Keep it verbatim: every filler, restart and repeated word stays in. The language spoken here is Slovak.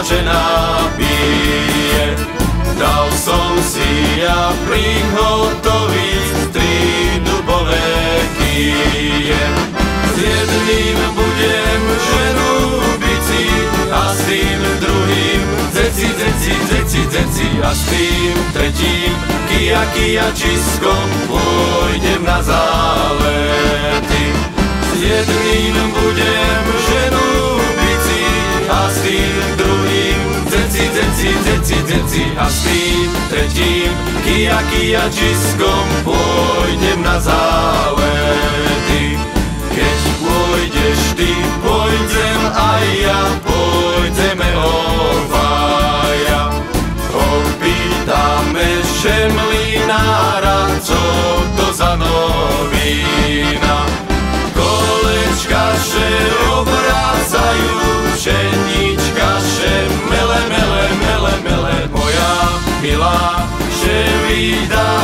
ešte nabije. Dal som si ja plyn hotový, tri dubové kije. S jedným budem ženu bici a s tým druhým zeci, zeci, zeci, zeci a s tým tretím kia, kia čiskom pôjdem na zálety. S jedným budem ženu bici a s tým druhým zeci, zeci, zeci, zeci a s tým tretím kia, kia čiskom pôjdem na zálety. Keď pôjdeš ty, pôjdem aj ja, pôjdeme obaja. Opýtame šemlinára, co to za novina. Kolečka še obrácajú, pšenička še mele, mele, mele, mele. Moja milá, še vydá